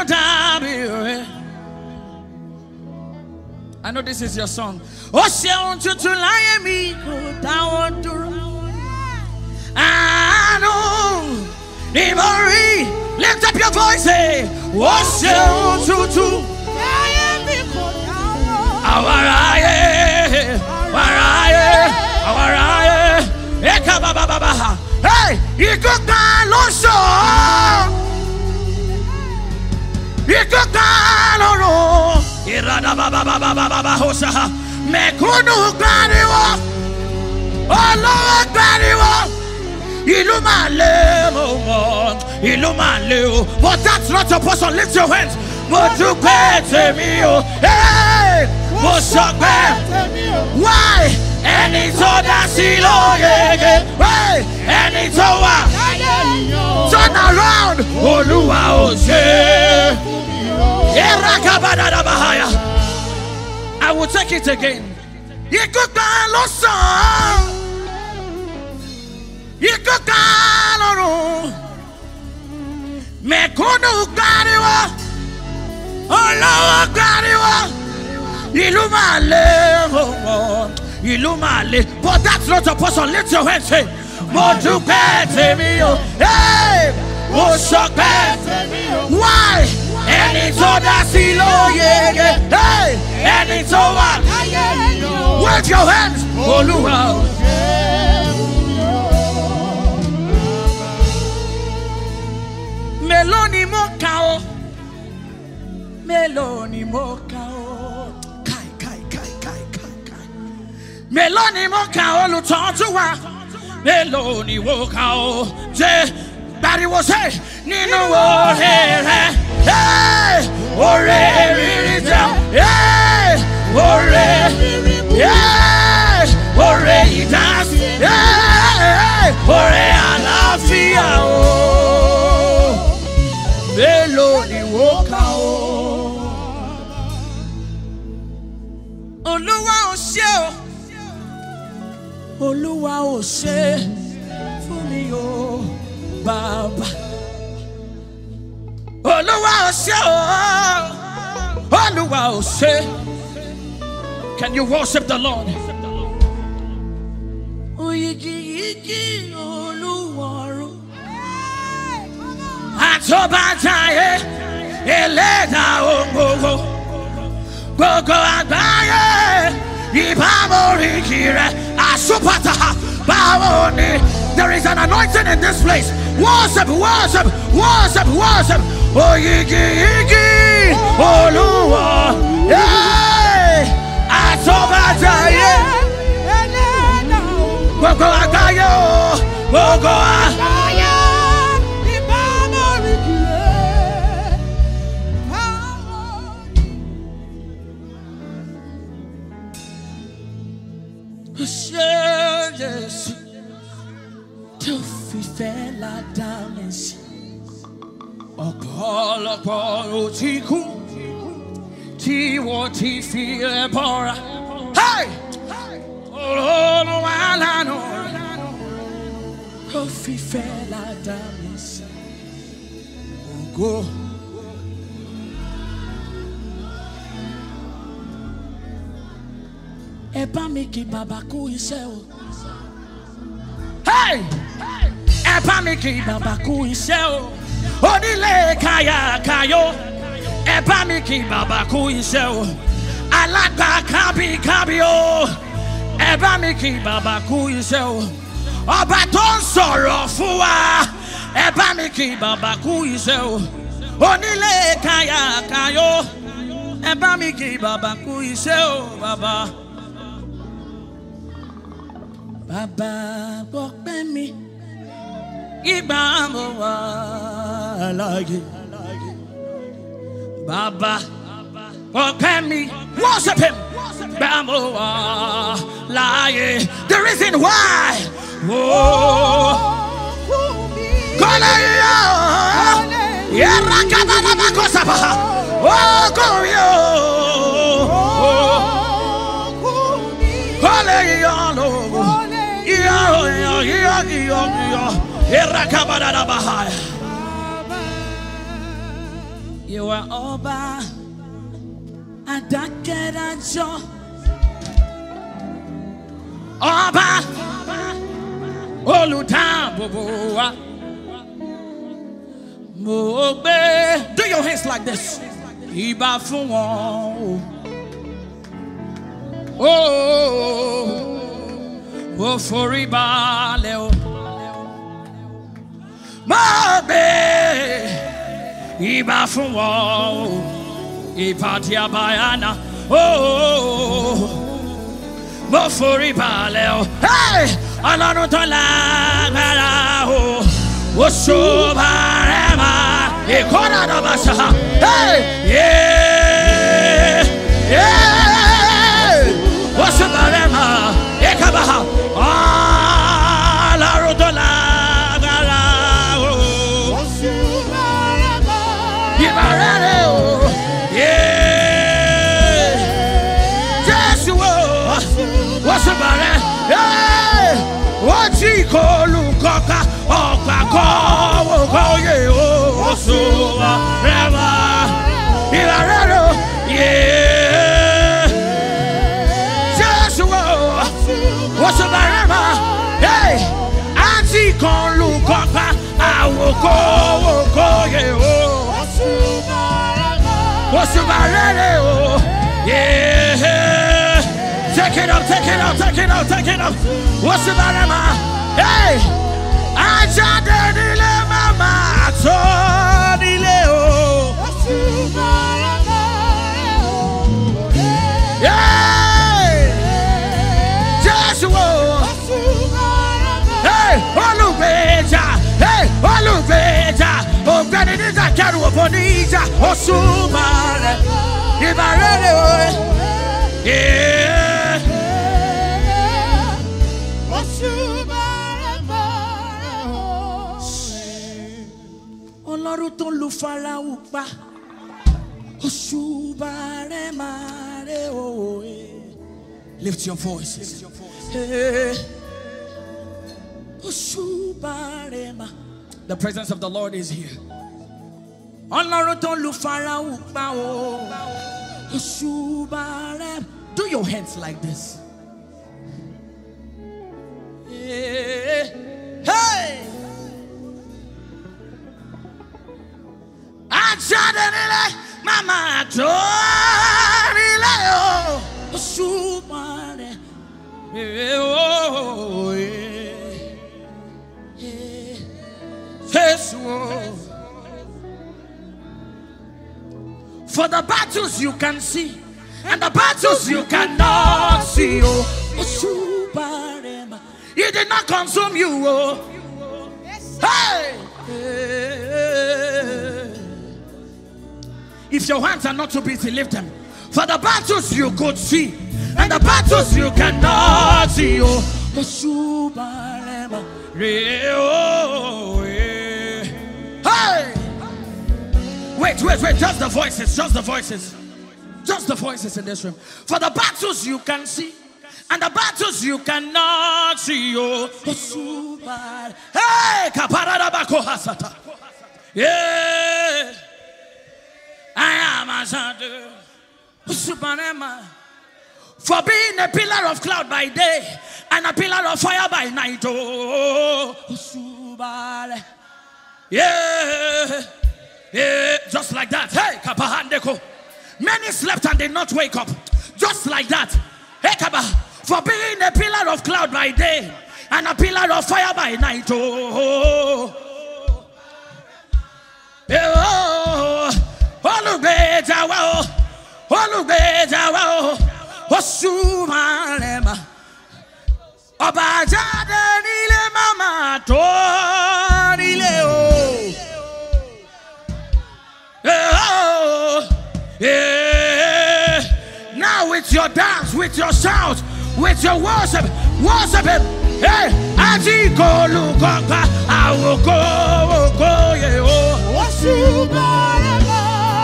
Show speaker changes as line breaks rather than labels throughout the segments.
I know this is your song. Ocean to lie me go down to I know memory. Lift up your voice, say Ocean to lie me go down. Hey, you could die loso. You could die loro. Irada baba hosa. Mekunu kariwa. Allah kariwa. Ilumale mo. Ilumale. But that's not your person. Lift your hands. Moju pete mi o. Hey, moju why? Any soda silo yege. Hey, any towa. Turn around. Oluwa ose. I will take it again. You could lost. You could Mekono Gariwa. Allah Gariwa. Ilumale. But that's not a person. Lift your hands. Say, hey, why? Any soda silo yege. Hey, any soda. Wave your hands. Oluwa. Meloni mokao. Meloni mokao. Kai. Meloni mokao lutontuwa. Meloni mokao. Je, Barry was hey. Nino wo hey. Hey, ore rija. Hey, ore. Hey, ore idas. Hey, ore alafia o. Meloni woka o. Oluwa o se o. Oluwa o se fún mi o, Baba. Can you worship the Lord? Atobajaye eleda ogogo gogo agaye ibamori kire asupata bawoni. There is an anointing in this place. Worship. Oh, yigi, Oluwa. Hey, Atobajaye. Gogo agayo, gogo agayo. Jesus, to fifela damnesi. Ọ̀pọ̀lọpọ̀ ti kú tí wọ́n ti fi bọ́ra. Olúwa lánà ó fi fẹ́ ládà mí sí ògo. Ẹ bá mi kí bàbá kú iṣẹ́ o. Ẹ bá mi kí bàbá kú iṣẹ́ o. Onílé kayo, ẹ bá mi kí bàbá kú iṣẹ́ o. Alágbà kábí o, ẹ bá mi kí bàbá kú iṣẹ́ o. Ọba tó ń sọ̀rọ̀ fún wa, ẹ bá mi kí bàbá kú iṣẹ́ o. Onílé kayo, ẹ bá mi kí bàbá kú iṣẹ́ o, bàbá. Bàbá gbọ́pẹ́ mi. Ibamo like Baba, okay me, worship him. Bamo like the reason why. Oh, Koleyo, Yerakababa Bakosaba. Oh, Koleyo, Koleyo, You are Oba Adakerajo Oba Olutamboa Mobe. Do your hands like this. Iba fun won. Oh, for ibale o. Mobe Iba fun won. Ipati abayana. Oh, for ibale o. Hey, Ọlọ́run tó lágbára o. Osubarema, ikora na basha. Hey, yeah, yeah. Osubarema, ikabaha. La rodola gara. Osubarema, ibarere o. Yeah, Jesu o. Osubarema, hey, Ochikolu koka. Hey, Auntie con Lucopa, I will go, yeah. Take it up, take it up, take it up, take it up. What's the matter, man? Hey, I just did mama, so dileo. Yeah, Joshua. Hey, Olubeja, hey, Olubeja. Oh, Benedita Caru Bonija, Osumare, Ibarele, yeah, Ọlọ́run tó lu Fáráò pa, Osubare mare o. Lift your voices. Osubare ma. The presence of the Lord is here. Ọlọ́run tó lu Fáráò pa o. Osubare. Do your hands like this. Hey. Mama Torile oh Sumare oh for the battles you can see and the battles you cannot see oh Sumare it did not consume you oh hey. If your hands are not too busy, lift them. For the battles you could see and the battles you cannot see. Oh, hey! Wait, just the voices, just the voices. Just the voices in this room. For the battles you can see and the battles you cannot see. Oh, hey! Yeah! I am a Superman for being a pillar of cloud by day and a pillar of fire by night. Oh, yeah, yeah, just like that. Hey, Kapahandeko. Many slept and did not wake up. Just like that. Hey, Kaba, for being a pillar of cloud by day and a pillar of fire by night. Oh, yeah. Olubeja wa Osumarema Obajade nile mama to nile oh yeah. Now with your dance, with your shout, with your worship him. Hey, Ajiko Lukoka, I will go yeah oh Osumarema.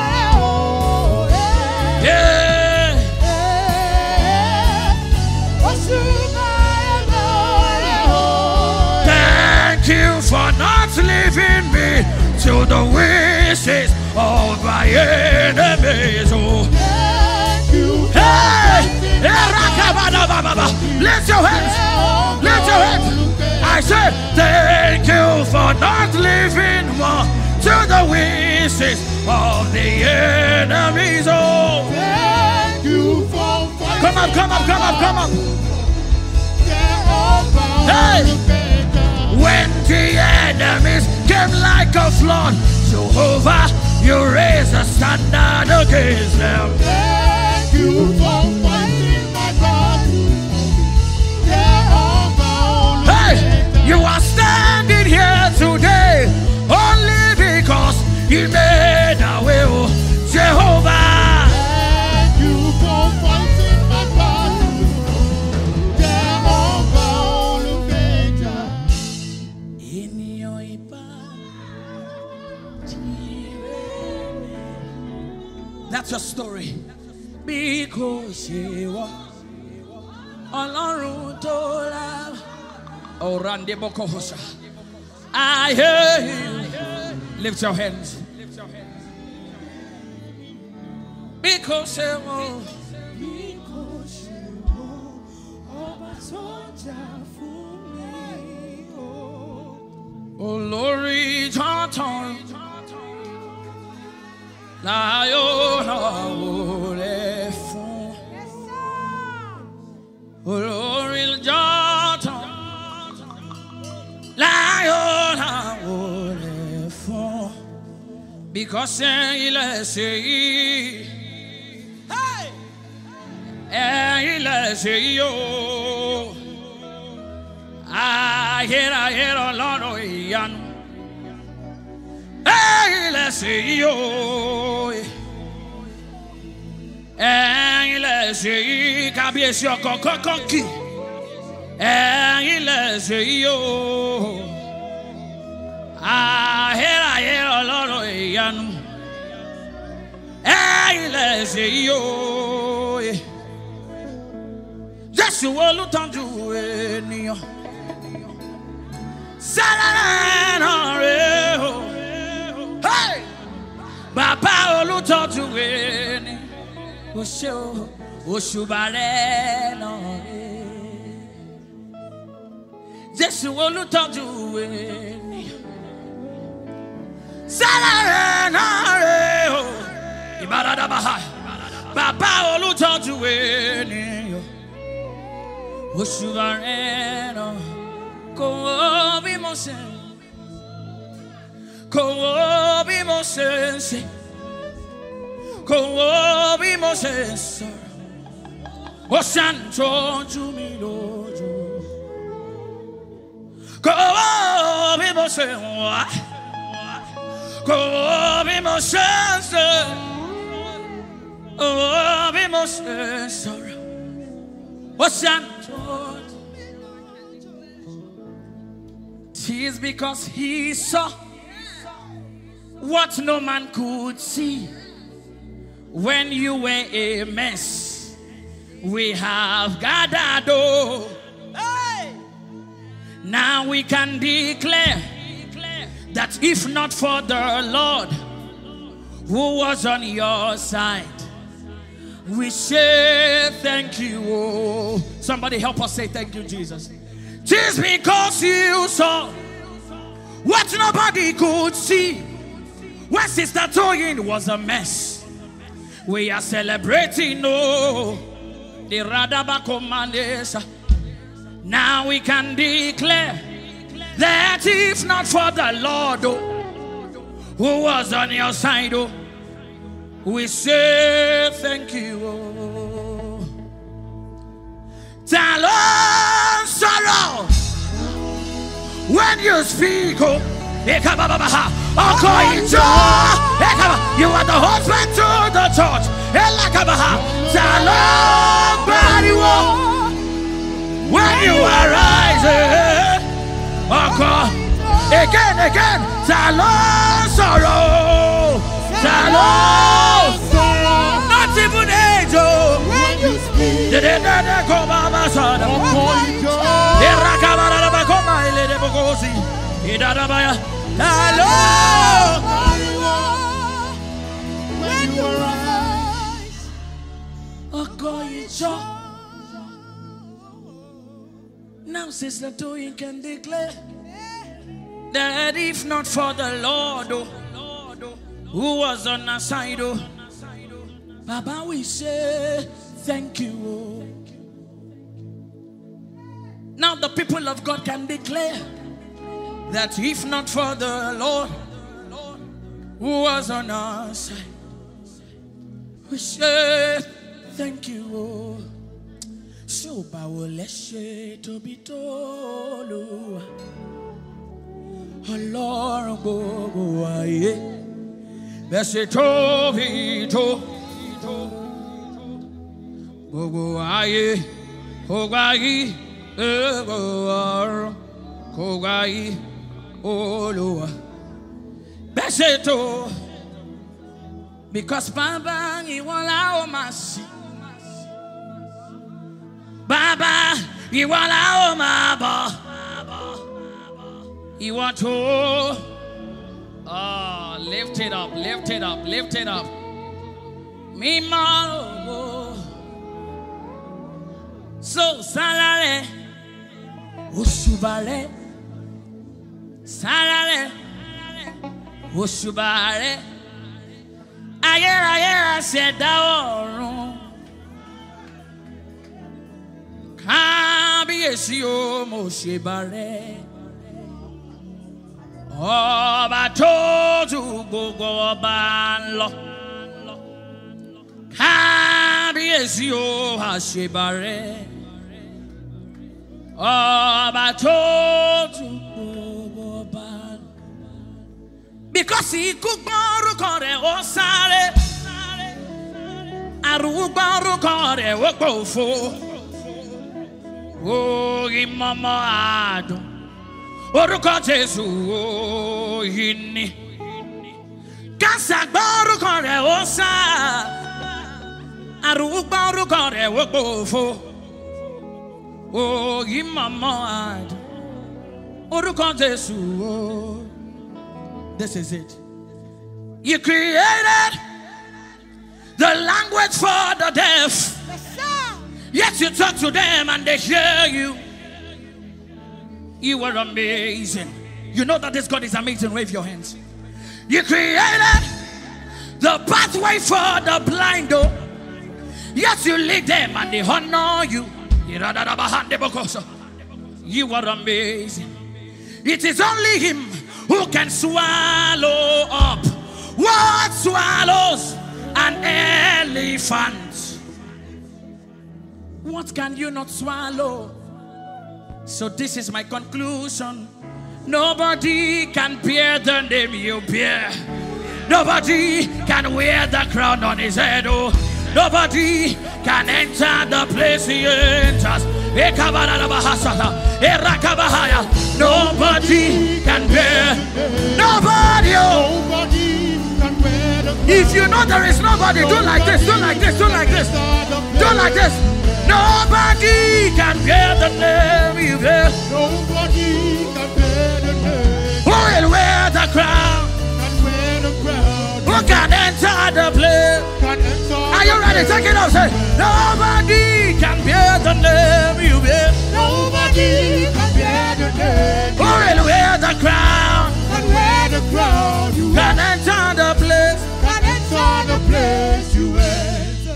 Yeah. Thank you for not leaving me to the wishes of my enemies. Oh,
Thank you.
hey, lift your hands, lift your hands. I said, thank you for not leaving more to the wishes of the enemies. Oh,
Thank you for
come up, come up, come up, come up.
Hey.
When the enemies came like a flood, Jehovah, you raise a standard against them.
Thank you for fighting my God.
Hey, you are standing here today only because He made a way, oh, Jehovah.
Thank you for fighting my God.
In your that's your story. Because you are Ọlọ́run tó lá. Orande Bokohosa. I hear you. Lift your hands. Because you are. Olórí tọ̀tàn láyọ̀ náà wọlé fún. Olórí tọ̀tàn láyọ̀ náà wọlé fún. Because ilẹ̀ ṣe yìí, ilẹ̀ ṣe yìí o. Ayé Ọlọ́run ìyanu. Ilẹ̀ ṣe yìí o. Ilẹ̀ ṣe yìí kábíyèsí ọkọ̀ kọ́kọ́ kì. Ilẹ̀ ṣe yìí o. Ayé Ọlọ́run ìyanu. Ilẹ̀ ṣe yìí o. Jésù olùtọ́jú ènìyàn. Hey! Bàbá olùtọ́jú ẹni, o ṣé o, òṣùbà rẹ̀ náà rẹ̀. Jésù olùtọ́jú ẹni, sára rẹ̀ náà rẹ̀ o. Ìbáradàbàhà, bàbá olùtọ́jú ẹni, òṣùbà rẹ̀ náà. Kò bí mo ṣe ń kò bí mo ṣe ń ṣe, kò bí mo ṣe ń sọ̀rọ̀, ó ṣàǹtọ́jú mi lójú. Kò bí mo ṣe ń wá, kò bí mo ṣe ń ṣe, kò bí mo ṣe ń sọ̀rọ̀, ó ṣàǹtọ́jú. It's because He saw what no man could see. When you were a mess, we have gathered, oh. Hey! Now we can declare that if not for the Lord who was on your side, we say thank you, oh. Somebody help us say thank you, Jesus. Just because you saw what nobody could see. When Sister Toyin was a mess, we are celebrating, oh, the Radaba commanders. Now we can declare that if not for the Lord, oh, who was on your side, oh, we say thank you, oh. Talon sorrow when you speak, oh, you are the husband to the church. Talon when you are rising, again, Talon sorrow, Talon sorrow, not even angel.
When you speak,
Now Sister Toyin can declare that if not for the Lord, who was on our side, Baba, we say thank you. Now the people of God can declare that if not for the Lord who was on our side, we say thank you. So bawoleshe to be told, Ọlọ́run gbogbo ayé, bẹ́sẹ̀ tó bí tó, gbogbo ayé, gbogbo ayé, gbogbo ọ̀run, gbogbo ayé, Olúwa, bẹ́sẹ̀ tó, because Baba ìwọ la ó máa sìn. Baba, you want our mama. You want to lift it up, lift it up, lift it up. Me more. So salare, ushubare, salare, ushubare. Ayer said down. Kábíyèsí o mo ṣe bàrẹ̀, ọba tó ju gbogbo ọba lọ. Kábíyèsí o àṣebàrẹ̀, ọba tó ju gbogbo ọba lọ. Because ikú gbọ́ orúkọ rẹ̀ ó sáré, àrùn gbọ́ orúkọ rẹ̀ ó pòfo. Oh, mama adùn orúkọ Jésù yìí ni. Kásá gbọ́ orúkọ rẹ̀ ó sá, àrùn gbọ́ orúkọ rẹ̀ ó pòfo. Oh, mama adùn orúkọ Jésù. This is it. You created the language for the deaf. Yet you talk to them and they hear you. You were amazing. You know that this God is amazing. Wave your hands. You created the pathway for the blind. Yet you lead them and they honor you. You are amazing. It is only Him who can swallow up what swallows an elephant. What can you not swallow? So this is my conclusion. Nobody can bear the name you bear. Nobody can wear the crown on his head. Oh, nobody can enter the place he enters. Nobody can bear. Nobody. Oh. If you know there is nobody, do like this, do like this, do like this, do like this. Nobody can bear the name you bear.
Nobody can bear the name.
Who will wear the crown? Who can enter the place? Are you ready? Take it off. Say, nobody can bear the name you bear.
Nobody can bear the name.
Who will wear the crown?
Can wear the crown. You
can enter the place.
Can enter the place you enter.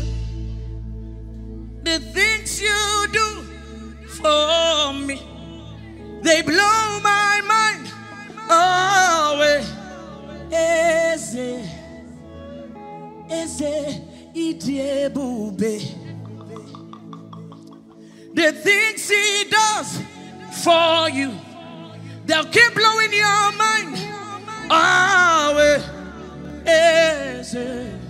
The things you do for me, they blow my mind away. Eze, Idiebube. The things He does for you, they'll keep blowing your mind away. Eze,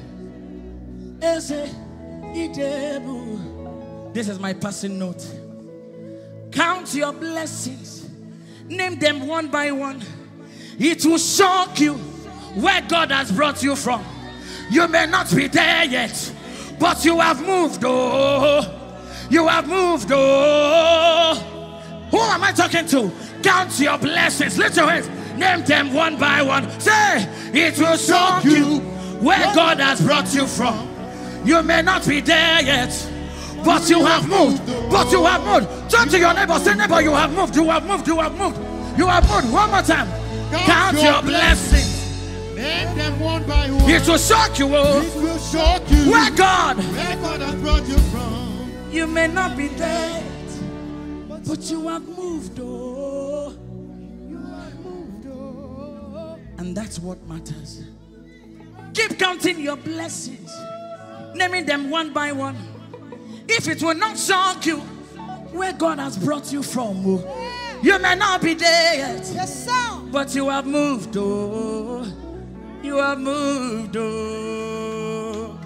Idiebube. This is my passing note. Count your blessings. Name them one by one. It will shock you where God has brought you from. You may not be there yet, but you have moved. Oh, you have moved. Oh, who am I talking to? Count your blessings. Lift your hands. Name them one by one. Say, it will shock you where God has brought you from. You may not be there yet, but you have moved. But you have moved. Turn to your neighbor, say, neighbor, you have moved. You have moved. You have moved. You have moved. One more time. Count your blessings.
Name them one by one.
It will shock you.
It will shock you.
Where God
has brought you from.
You may not be dead, but you have moved. Oh. You have moved. Oh. And that's what matters. Keep counting your blessings, naming them one by one. If it will not shock you where God has brought you from, you may not be there yet,
Yes, sir.
but you have moved. Oh, you have moved. Oh.